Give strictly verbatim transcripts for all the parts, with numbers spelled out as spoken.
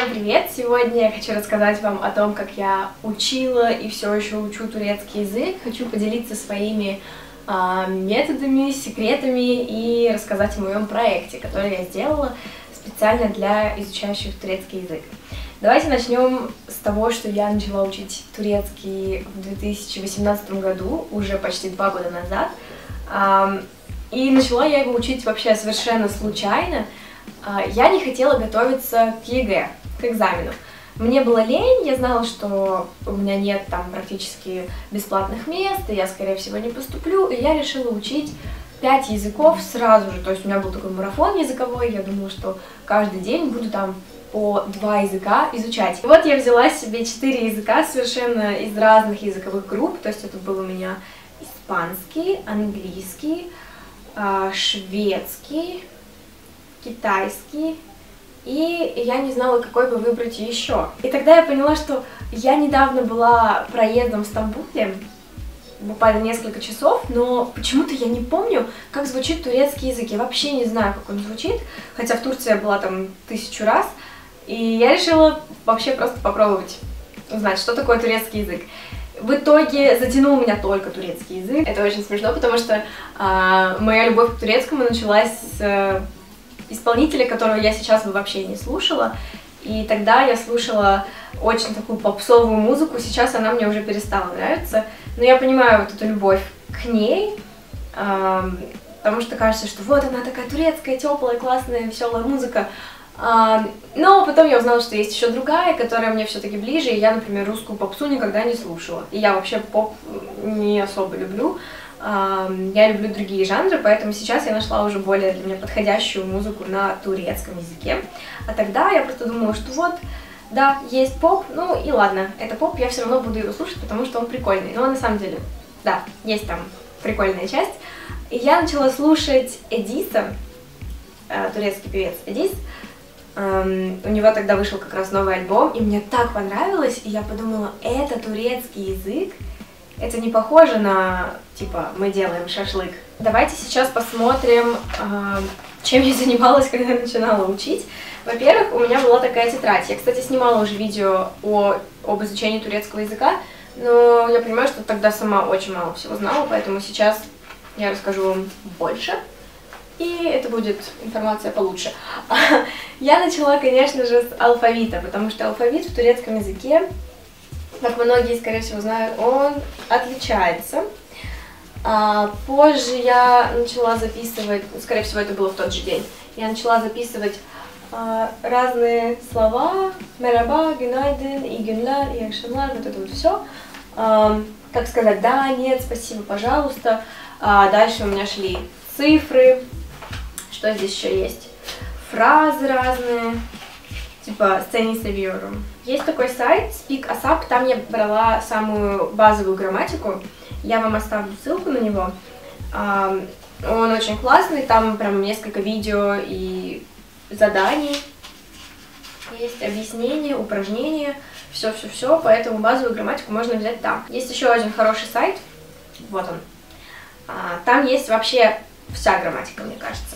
Всем привет! Сегодня я хочу рассказать вам о том, как я учила и все еще учу турецкий язык. Хочу поделиться своими э, методами, секретами и рассказать о моем проекте, который я сделала специально для изучающих турецкий язык. Давайте начнем с того, что я начала учить турецкий в две тысячи восемнадцатом году, уже почти два года назад. Э, и начала я его учить вообще совершенно случайно. Я не хотела готовиться к ЕГЭ, к экзамену. Мне было лень, я знала, что у меня нет там практически бесплатных мест, и я, скорее всего, не поступлю, и я решила учить пять языков сразу же. То есть у меня был такой марафон языковой, я думала, что каждый день буду там по два языка изучать. И вот я взяла себе четыре языка совершенно из разных языковых групп, то есть это был у меня испанский, английский, шведский, китайский, и я не знала, какой бы выбрать еще. И тогда я поняла, что я недавно была проездом в Стамбуле, буквально несколько часов, но почему-то я не помню, как звучит турецкий язык. Я вообще не знаю, как он звучит, хотя в Турции я была там тысячу раз, и я решила вообще просто попробовать узнать, что такое турецкий язык. В итоге затянул меня только турецкий язык. Это очень смешно, потому что э, моя любовь к турецкому началась с э, исполнителя, которого я сейчас бы вообще не слушала. И тогда я слушала очень такую попсовую музыку, сейчас она мне уже перестала нравиться. Но я понимаю вот эту любовь к ней, э, потому что кажется, что вот она такая турецкая, теплая, классная, веселая музыка. Uh, но потом я узнала, что есть еще другая, которая мне все-таки ближе, и я, например, русскую попсу никогда не слушала. И я вообще поп не особо люблю, uh, я люблю другие жанры, поэтому сейчас я нашла уже более для меня подходящую музыку на турецком языке. А тогда я просто думала, что вот, да, есть поп, ну и ладно, это поп, я все равно буду его слушать, потому что он прикольный. Но на самом деле, да, есть там прикольная часть. И я начала слушать Эдиса, uh, турецкий певец Эдис. Um, у него тогда вышел как раз новый альбом, и мне так понравилось, и я подумала, это турецкий язык, это не похоже на, типа, мы делаем шашлык. Давайте сейчас посмотрим, uh, чем я занималась, когда я начинала учить. Во-первых, у меня была такая тетрадь. Я, кстати, снимала уже видео о, об изучении турецкого языка, но я понимаю, что тогда сама очень мало всего знала, поэтому сейчас я расскажу вам больше. И это будет информация получше. Я начала, конечно же, с алфавита, потому что алфавит в турецком языке, как многие, скорее всего, знают, он отличается. А позже я начала записывать, скорее всего, это было в тот же день, я начала записывать а, разные слова, мераба, гюнайден, и гюнлар, и акшамлар, вот это вот все. А, как сказать да, нет, спасибо, пожалуйста. А дальше у меня шли цифры. Что здесь еще есть? Фразы разные, типа «сцени seviyorum». Есть такой сайт SpeakASAP, там я брала самую базовую грамматику, я вам оставлю ссылку на него. Он очень классный, там прям несколько видео и заданий, есть объяснения, упражнения, все-все-все, поэтому базовую грамматику можно взять там. Есть еще один хороший сайт, вот он, там есть вообще вся грамматика, мне кажется.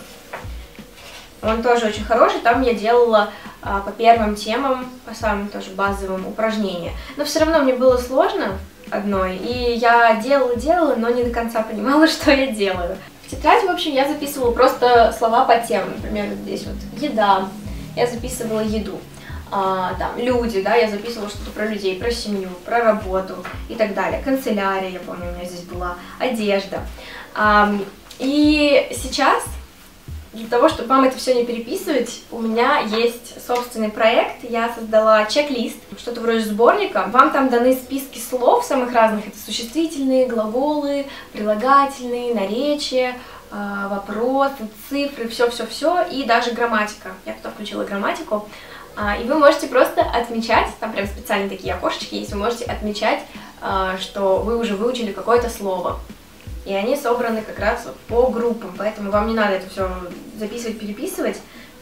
Он тоже очень хороший, там я делала а, по первым темам, по самым тоже базовым упражнениям. Но все равно мне было сложно одной, и я делала-делала, но не до конца понимала, что я делаю. В тетради, в общем, я записывала просто слова по темам, например, вот здесь вот еда, я записывала еду, а, там, люди, да, я записывала что-то про людей, про семью, про работу и так далее. Канцелярия, я помню, у меня здесь была, одежда. А, и сейчас... Для того, чтобы вам это все не переписывать, у меня есть собственный проект. Я создала чек-лист, что-то вроде сборника. Вам там даны списки слов самых разных. Это существительные, глаголы, прилагательные, наречия, вопросы, цифры, все-все-все. И даже грамматика. Я туда включила грамматику. И вы можете просто отмечать, там прям специальные такие окошечки есть, вы можете отмечать, что вы уже выучили какое-то слово. И они собраны как раз по группам, поэтому вам не надо это все записывать, переписывать.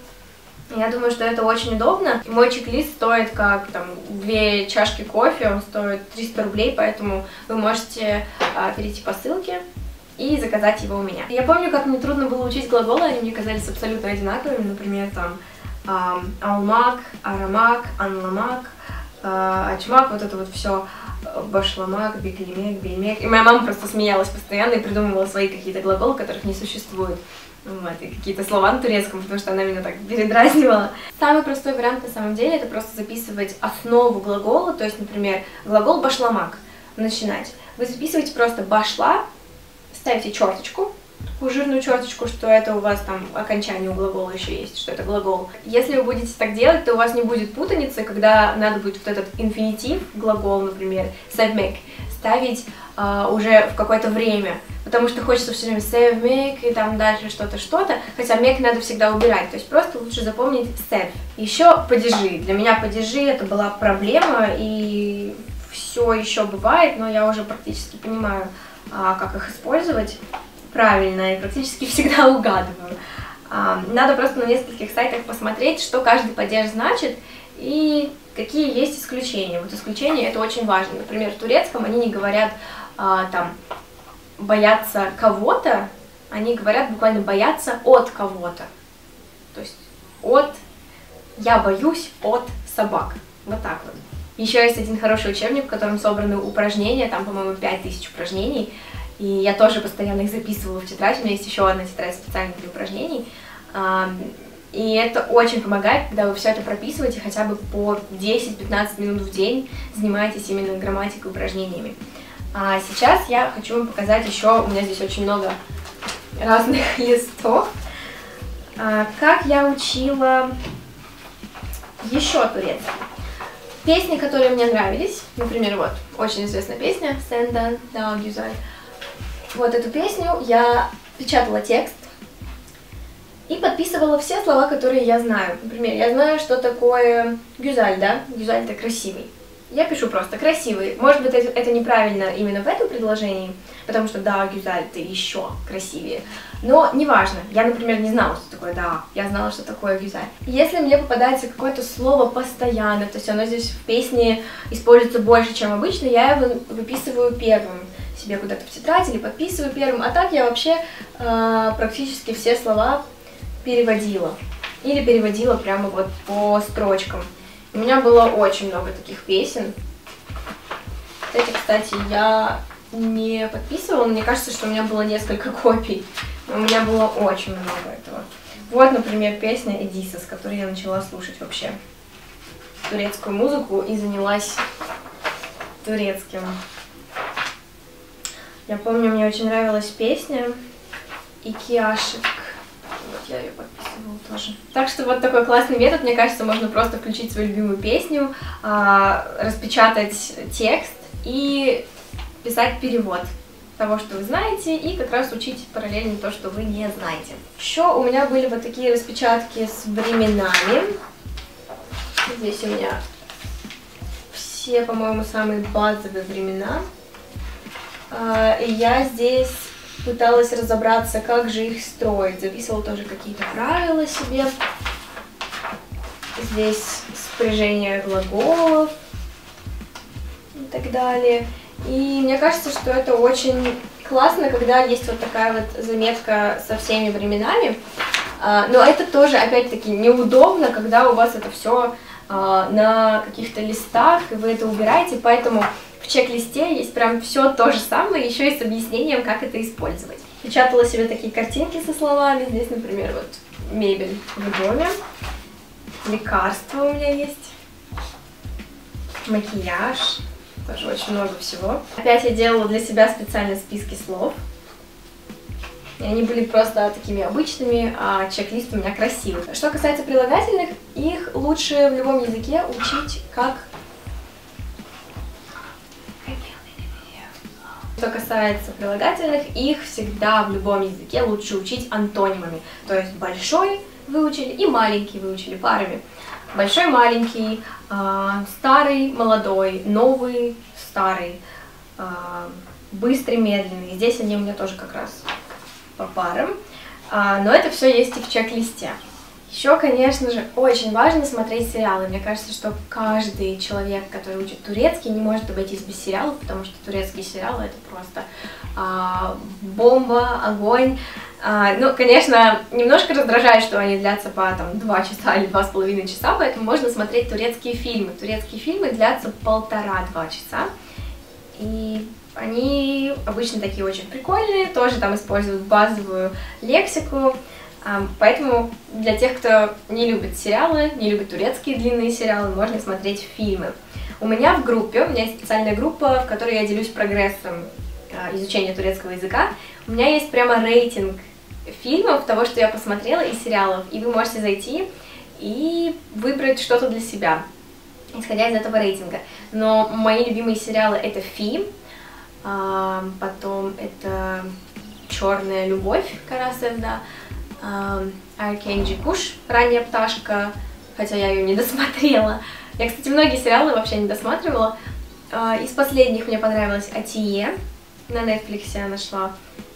Я думаю, что это очень удобно. Мой чек-лист стоит как там две чашки кофе, он стоит триста рублей, поэтому вы можете а, перейти по ссылке и заказать его у меня. Я помню, как мне трудно было учить глаголы, они мне казались абсолютно одинаковыми, например, там алмак, арамак, анламак, ачмак, вот это вот все, башламак, беклемек, бельмек. И моя мама просто смеялась постоянно и придумывала свои какие-то глаголы, которых не существует. Вот, и какие-то слова на турецком, потому что она меня так передразнивала. Самый простой вариант на самом деле это просто записывать основу глагола, то есть, например, глагол башламак. Начинать. Вы записываете просто башла, ставите черточку, такую жирную черточку, что это у вас там окончание у глагола еще есть, что это глагол. Если вы будете так делать, то у вас не будет путаницы, когда надо будет вот этот инфинитив, глагол, например, sevmek, ставить а, уже в какое-то время, потому что хочется все время sevmek и там дальше что-то, что-то, хотя мек надо всегда убирать, то есть просто лучше запомнить sev. Еще падежи. Для меня падежи это была проблема, и все еще бывает, но я уже практически понимаю, а, как их использовать правильно, и практически всегда угадываю. А, надо просто на нескольких сайтах посмотреть, что каждый падеж значит и какие есть исключения. Вот исключения это очень важно. Например, в турецком они не говорят а, там бояться кого-то, они говорят буквально бояться от кого-то. То есть от я боюсь от собак. Вот так вот. Еще есть один хороший учебник, в котором собраны упражнения, там, по-моему, пять тысяч упражнений, и я тоже постоянно их записывала в тетрадь, у меня есть еще одна тетрадь специально для упражнений, и это очень помогает, когда вы все это прописываете хотя бы по десять-пятнадцать минут в день, занимаетесь именно грамматикой, упражнениями. А сейчас я хочу вам показать еще, у меня здесь очень много разных листов, как я учила еще турецкий. Песни, которые мне нравились, например, вот, очень известная песня «Сендан да Гюзаль». Вот эту песню я печатала текст и подписывала все слова, которые я знаю. Например, я знаю, что такое Гюзаль, да? Гюзаль — это красивый. Я пишу просто «красивый». Может быть, это, это неправильно именно в этом предложении, потому что «да, Гюзаль» — ты еще красивее. Но неважно. Я, например, не знала, что такое «да». Я знала, что такое «Гюзаль». Если мне попадается какое-то слово постоянно, то есть оно здесь в песне используется больше, чем обычно, я его выписываю первым себе куда-то в тетрадь или подписываю первым. А так я вообще э, практически все слова переводила. Или переводила прямо вот по строчкам. У меня было очень много таких песен. Эти, кстати, я не подписывала, мне кажется, что у меня было несколько копий. У меня было очень много этого. Вот, например, песня Эдиса, с которой я начала слушать вообще турецкую музыку и занялась турецким. Я помню, мне очень нравилась песня «Икиашик». Вот я ее подписывала тоже. Так что вот такой классный метод, мне кажется, можно просто включить свою любимую песню, распечатать текст и писать перевод того, что вы знаете, и как раз учить параллельно то, что вы не знаете. Еще у меня были вот такие распечатки с временами. Здесь у меня все, по-моему, самые базовые времена. И я здесь пыталась разобраться, как же их строить. Записывала тоже какие-то правила себе. Здесь спряжение глаголов и так далее. И мне кажется, что это очень классно, когда есть вот такая вот заметка со всеми временами. Но это тоже, опять-таки, неудобно, когда у вас это все на каких-то листах, и вы это убираете, поэтому в чек-листе есть прям все то же самое, еще и с объяснением, как это использовать. Печатала себе такие картинки со словами. Здесь, например, вот мебель в доме, лекарства у меня есть, макияж, тоже очень много всего. Опять я делала для себя специально списки слов. И они были просто такими обычными, а чек-лист у меня красивый. Что касается прилагательных, их лучше в любом языке учить как... Что касается прилагательных, их всегда в любом языке лучше учить антонимами. То есть большой выучили и маленький выучили парами. Большой, маленький, старый, молодой, новый, старый, быстрый, медленный. Здесь они у меня тоже как раз по парам. Но это все есть и в чек-листе. Еще, конечно же, очень важно смотреть сериалы. Мне кажется, что каждый человек, который учит турецкий, не может обойтись без сериалов, потому что турецкие сериалы — это просто а, бомба, огонь. А, ну, конечно, немножко раздражает, что они длятся по там, два часа или два с половиной часа, поэтому можно смотреть турецкие фильмы. Турецкие фильмы длятся полтора-два часа, и они обычно такие очень прикольные, тоже там используют базовую лексику, а, поэтому для тех, кто не любит сериалы, не любит турецкие длинные сериалы, можно смотреть фильмы. У меня в группе, у меня есть специальная группа, в которой я делюсь прогрессом а, изучения турецкого языка. У меня есть прямо рейтинг фильмов, того, что я посмотрела, и сериалов, и вы можете зайти и выбрать что-то для себя, исходя из этого рейтинга. Но мои любимые сериалы — это «Фи», а, потом это «Черная любовь» Кара Севда, «Erkenci Kuş», «Ранняя пташка», хотя я ее не досмотрела. Я, кстати, многие сериалы вообще не досматривала. А, из последних мне понравилась «Атие», на Netflix я нашла.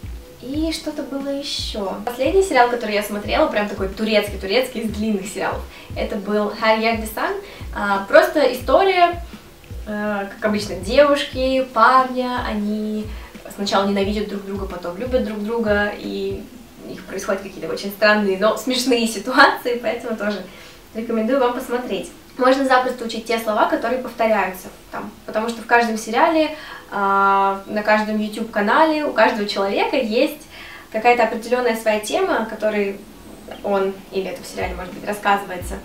И что-то было еще. Последний сериал, который я смотрела, прям такой турецкий-турецкий, из длинных сериалов, это был «Her Yerde Sen». А, просто история, а, как обычно, девушки, парня, они сначала ненавидят друг друга, потом любят друг друга, и у них происходят какие-то очень странные, но смешные ситуации, поэтому тоже рекомендую вам посмотреть. Можно запросто учить те слова, которые повторяются там, потому что в каждом сериале, э, на каждом YouTube-канале у каждого человека есть какая-то определенная своя тема, о которой он или это в сериале, может быть, рассказывается.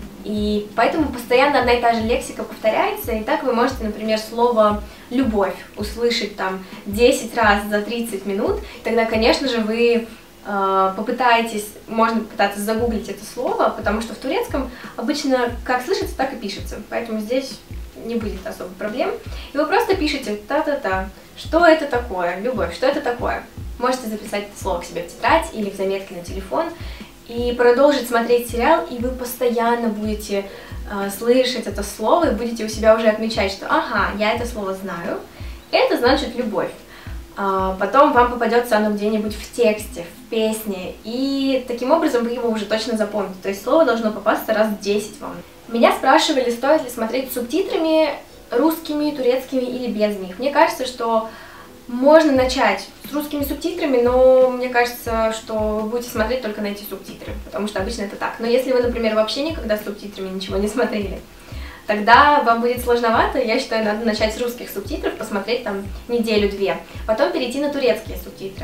И поэтому постоянно одна и та же лексика повторяется, и так вы можете, например, слово «любовь» услышать там десять раз за тридцать минут, и тогда, конечно же, вы попытаетесь, можно попытаться загуглить это слово, потому что в турецком обычно как слышится, так и пишется, поэтому здесь не будет особо проблем. И вы просто пишете та-та-та, что это такое, любовь, что это такое. Можете записать это слово к себе в тетрадь или в заметки на телефон и продолжить смотреть сериал, и вы постоянно будете э, слышать это слово и будете у себя уже отмечать, что ага, я это слово знаю, это значит любовь. Потом вам попадется оно где-нибудь в тексте, в песне, и таким образом вы его уже точно запомните. То есть слово должно попасться раз в десять вам. Меня спрашивали, стоит ли смотреть с субтитрами русскими, турецкими или без них. Мне кажется, что можно начать с русскими субтитрами, но мне кажется, что вы будете смотреть только на эти субтитры, потому что обычно это так. Но если вы, например, вообще никогда с субтитрами ничего не смотрели, тогда вам будет сложновато, я считаю, надо начать с русских субтитров, посмотреть там неделю-две, потом перейти на турецкие субтитры,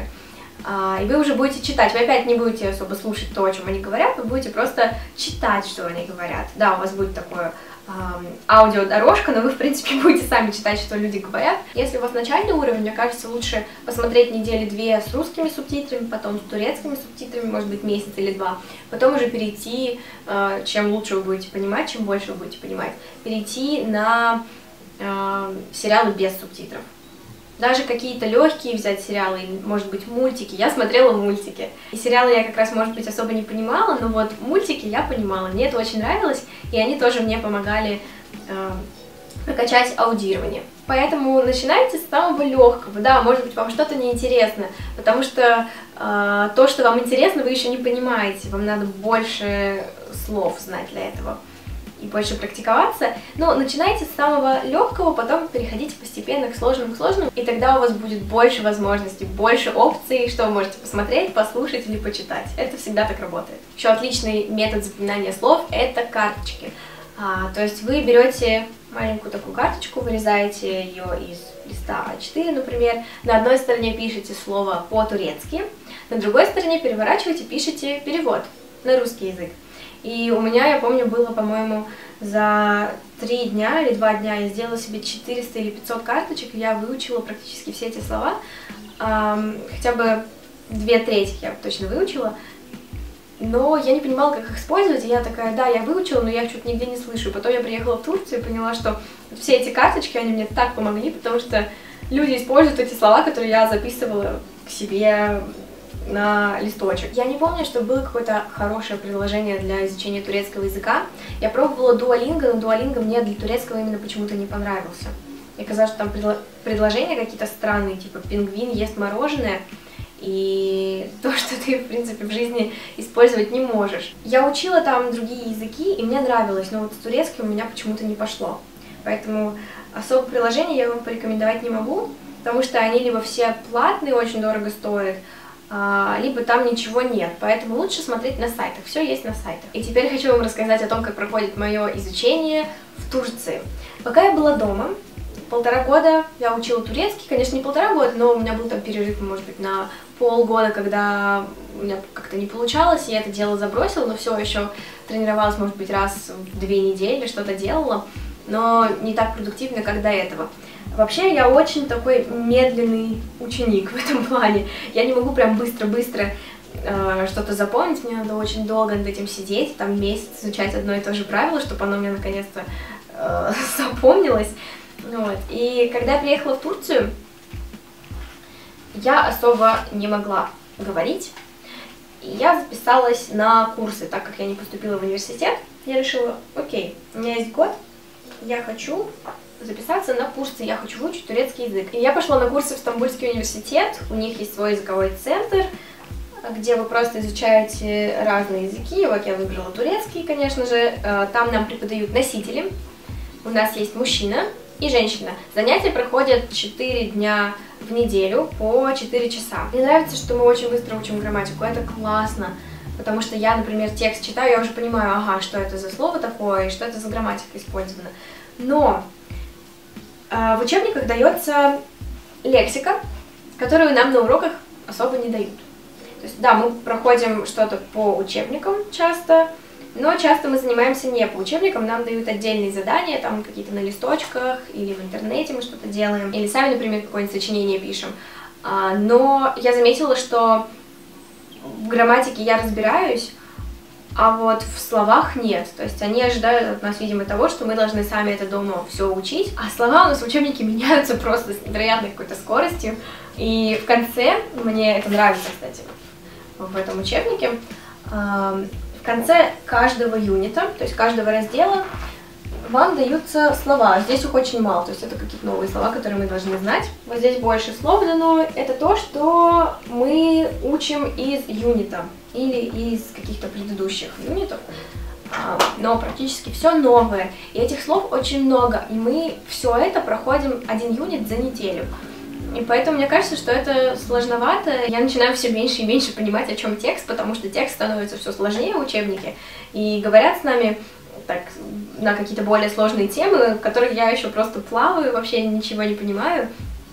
а, и вы уже будете читать, вы опять не будете особо слушать то, о чем они говорят, вы будете просто читать, что они говорят. Да, у вас будет такое а, аудиодорожка, но вы, в принципе, будете сами читать, что люди говорят. Если у вас начальный уровень, мне кажется, лучше посмотреть недели-две с русскими субтитрами, потом с турецкими субтитрами, может быть, месяц или два, потом уже перейти, а, чем лучше вы будете понимать, чем больше вы будете понимать, перейти на э, сериалы без субтитров. Даже какие-то легкие взять сериалы, может быть, мультики. Я смотрела мультики. И сериалы я как раз, может быть, особо не понимала, но вот мультики я понимала. Мне это очень нравилось, и они тоже мне помогали э, прокачать аудирование. Поэтому начинайте с самого легкого. Да, может быть, вам что-то неинтересно, потому что э, то, что вам интересно, вы еще не понимаете. Вам надо больше слов знать для этого и больше практиковаться. Но начинайте с самого легкого, потом переходите постепенно к сложным, к сложным, и тогда у вас будет больше возможностей, больше опций, что вы можете посмотреть, послушать или почитать. Это всегда так работает. Еще отличный метод запоминания слов — это карточки. А, то есть вы берете маленькую такую карточку, вырезаете ее из листа а четыре, например, на одной стороне пишете слово по-турецки, на другой стороне переворачиваете, пишете перевод на русский язык. И у меня, я помню, было, по-моему, за три дня или два дня я сделала себе четыреста или пятьсот карточек, и я выучила практически все эти слова, эм, хотя бы две трети я точно выучила, но я не понимала, как их использовать, и я такая, да, я выучила, но я что-то нигде не слышу. Потом я приехала в Турцию и поняла, что все эти карточки, они мне так помогли, потому что люди используют эти слова, которые я записывала к себе на листочек. Я не помню, что было какое-то хорошее приложение для изучения турецкого языка. Я пробовала Duolingo, но Duolingo мне для турецкого именно почему-то не понравился. Мне казалось, что там предложения какие-то странные, типа «пингвин ест мороженое», и то, что ты, в принципе, в жизни использовать не можешь. Я учила там другие языки, и мне нравилось, но вот с турецким у меня почему-то не пошло. Поэтому особо приложения я вам порекомендовать не могу, потому что они либо все платные, очень дорого стоят, либо там ничего нет, поэтому лучше смотреть на сайтах, все есть на сайтах. И теперь хочу вам рассказать о том, как проходит мое изучение в Турции. Пока я была дома, полтора года я учила турецкий, конечно, не полтора года, но у меня был там перерыв, может быть, на полгода, когда у меня как-то не получалось, я это дело забросила, но все еще тренировалась, может быть, раз в две недели, что-то делала, но не так продуктивно, как до этого. Вообще, я очень такой медленный ученик в этом плане. Я не могу прям быстро-быстро э, что-то запомнить, мне надо очень долго над этим сидеть, там месяц изучать одно и то же правило, чтобы оно мне наконец-то э, запомнилось. Вот. И когда я приехала в Турцию, я особо не могла говорить. И я записалась на курсы, так как я не поступила в университет. Я решила, окей, у меня есть год, я хочу записаться на курсы, я хочу выучить турецкий язык. И я пошла на курсы в Стамбульский университет, у них есть свой языковой центр, где вы просто изучаете разные языки. Вот я выбрала турецкий, конечно же, там нам преподают носители, у нас есть мужчина и женщина. Занятия проходят четыре дня в неделю по четыре часа. Мне нравится, что мы очень быстро учим грамматику, это классно, потому что я, например, текст читаю, я уже понимаю, ага, что это за слово такое, и что это за грамматика использована. Но в учебниках дается лексика, которую нам на уроках особо не дают. То есть, да, мы проходим что-то по учебникам часто, но часто мы занимаемся не по учебникам, нам дают отдельные задания, там какие-то на листочках, или в интернете мы что-то делаем, или сами, например, какое-нибудь сочинение пишем. Но я заметила, что в грамматике я разбираюсь, а вот в словах нет. То есть они ожидают от нас, видимо, того, что мы должны сами это дома все учить. А слова у нас в учебнике меняются просто с невероятной какой-то скоростью. И в конце, мне это нравится, кстати, в этом учебнике, в конце каждого юнита, то есть каждого раздела, вам даются слова. Здесь их очень мало, то есть это какие-то новые слова, которые мы должны знать. Вот здесь больше слов дано. Это то, что мы учим из юнита или из каких-то предыдущих юнитов, но практически все новое. И этих слов очень много, и мы все это проходим один юнит за неделю. И поэтому мне кажется, что это сложновато. Я начинаю все меньше и меньше понимать, о чем текст, потому что текст становится все сложнее в учебнике, и говорят с нами так на какие-то более сложные темы, в которых я еще просто плаваю, вообще ничего не понимаю.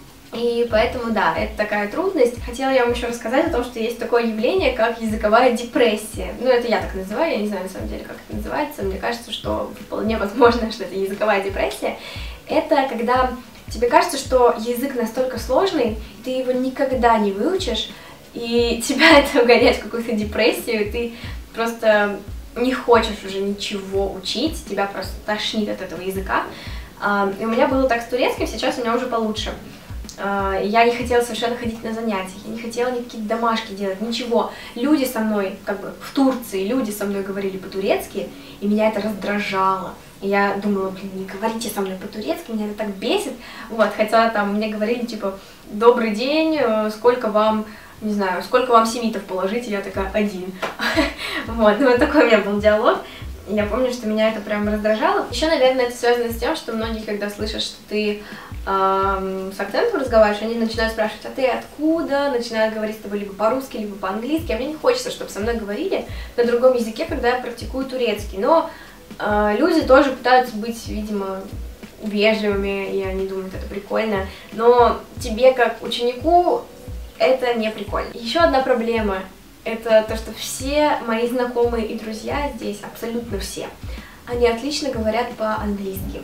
И поэтому, да, это такая трудность. Хотела я вам еще рассказать о том, что есть такое явление, как языковая депрессия. Ну, это я так называю, я не знаю, на самом деле, как это называется. Мне кажется, что вполне возможно, что это языковая депрессия. Это когда тебе кажется, что язык настолько сложный, ты его никогда не выучишь, и тебя это угоняет в какую-то депрессию, и ты просто не хочешь уже ничего учить, тебя просто тошнит от этого языка. И у меня было так с турецким, сейчас у меня уже получше. Я не хотела совершенно ходить на занятия, я не хотела никакие домашки делать, ничего. Люди со мной, как бы в Турции, люди со мной говорили по-турецки, и меня это раздражало. И я думала, блин, не говорите со мной по-турецки, меня это так бесит. Вот, хотя там мне говорили, типа, добрый день, сколько вам, не знаю, сколько вам семитов положить, и я такая, один. Вот, ну вот такой у меня был диалог. Я помню, что меня это прям раздражало. Еще, наверное, это связано с тем, что многие, когда слышат, что ты эм, с акцентом разговариваешь, они начинают спрашивать, а ты откуда? Начинают говорить с тобой либо по-русски, либо по-английски. А мне не хочется, чтобы со мной говорили на другом языке, когда я практикую турецкий. Но э, люди тоже пытаются быть, видимо, вежливыми, и они думают, это прикольно. Но тебе, как ученику, это не прикольно. Еще одна проблема. Это то, что все мои знакомые и друзья здесь, абсолютно все, они отлично говорят по-английски.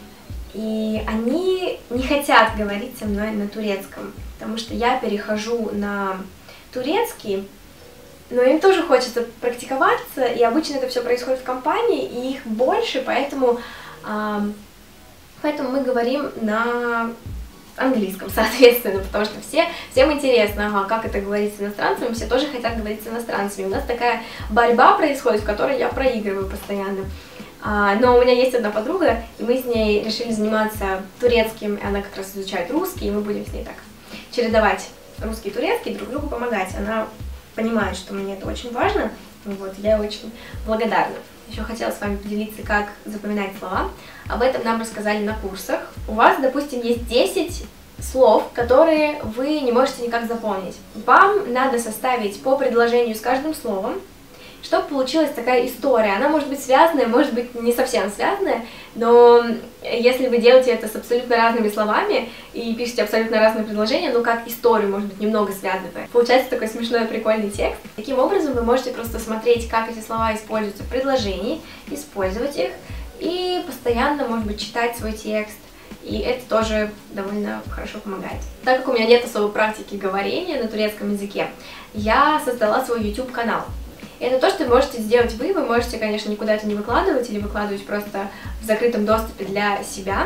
И они не хотят говорить со мной на турецком, потому что я перехожу на турецкий, но им тоже хочется практиковаться, и обычно это все происходит в компании, и их больше, поэтому, э, поэтому мы говорим на английском, соответственно, потому что все, всем интересно, ага, как это говорить с иностранцами, все тоже хотят говорить с иностранцами. У нас такая борьба происходит, в которой я проигрываю постоянно. А, но у меня есть одна подруга, и мы с ней решили заниматься турецким, и она как раз изучает русский, и мы будем с ней так чередовать русский и турецкий, друг другу помогать. Она понимает, что мне это очень важно, вот, я очень благодарна. Еще хотела с вами поделиться, как запоминать слова. Об этом нам рассказали на курсах. У вас, допустим, есть десять слов, которые вы не можете никак запомнить. Вам надо составить по предложению с каждым словом, чтобы получилась такая история. Она может быть связанная, может быть не совсем связанная, но если вы делаете это с абсолютно разными словами и пишете абсолютно разные предложения, ну как историю, может быть, немного связывая, получается такой смешной, прикольный текст. Таким образом вы можете просто смотреть, как эти слова используются в предложении, использовать их и постоянно, может быть, читать свой текст. И это тоже довольно хорошо помогает. Так как у меня нет особой практики говорения на турецком языке, я создала свой YouTube-канал. Это то, что можете сделать вы, вы можете, конечно, никуда это не выкладывать или выкладывать просто в закрытом доступе для себя.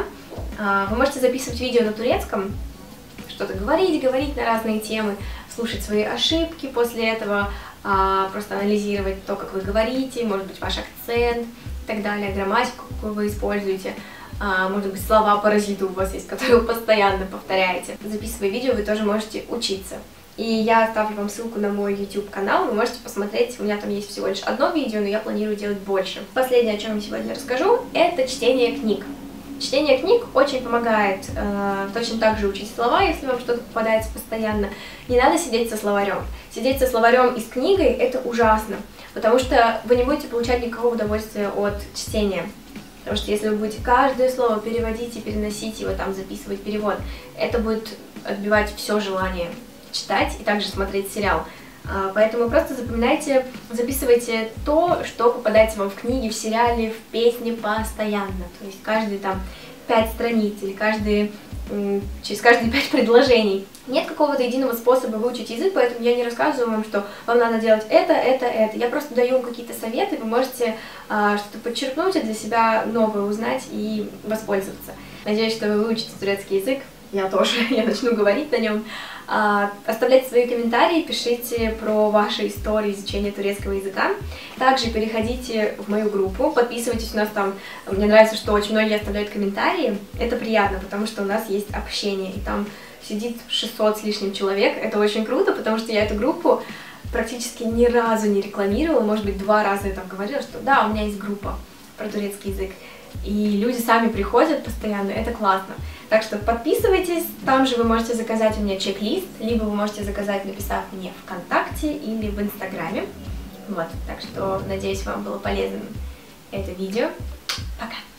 Вы можете записывать видео на турецком, что-то говорить, говорить на разные темы, слушать свои ошибки, после этого просто анализировать то, как вы говорите, может быть, ваш акцент и так далее, грамматику, какую вы используете. Может быть, слова-паразиты у вас есть, которые вы постоянно повторяете. Записывая видео, вы тоже можете учиться. И я оставлю вам ссылку на мой YouTube-канал, вы можете посмотреть, у меня там есть всего лишь одно видео, но я планирую делать больше. Последнее, о чем я сегодня расскажу, это чтение книг. Чтение книг очень помогает э, точно так же учить слова, если вам что-то попадается постоянно. Не надо сидеть со словарем. Сидеть со словарем и с книгой — это ужасно, потому что вы не будете получать никакого удовольствия от чтения. Потому что если вы будете каждое слово переводить и переносить его, там, записывать перевод, это будет отбивать все желание читать и также смотреть сериал. Поэтому просто запоминайте, записывайте то, что попадается вам в книге, в сериале, в песне постоянно. То есть каждые там пять страниц или каждые, через каждые пять предложений. Нет какого-то единого способа выучить язык, поэтому я не рассказываю вам, что вам надо делать это, это, это. Я просто даю вам какие-то советы, вы можете а, что-то подчеркнуть и для себя новое узнать и воспользоваться. Надеюсь, что вы выучите турецкий язык. Я тоже, я начну говорить на нем. А, оставляйте свои комментарии, пишите про ваши истории изучения турецкого языка. Также переходите в мою группу, подписывайтесь, у нас там, мне нравится, что очень многие оставляют комментарии. Это приятно, потому что у нас есть общение, и там сидит шестьсот с лишним человек. Это очень круто, потому что я эту группу практически ни разу не рекламировала, может быть, два раза я там говорила, что да, у меня есть группа про турецкий язык. И люди сами приходят постоянно, это классно. Так что подписывайтесь, там же вы можете заказать у меня чек-лист, либо вы можете заказать, написав мне ВКонтакте или в Инстаграме. Вот, так что надеюсь, вам было полезным это видео. Пока!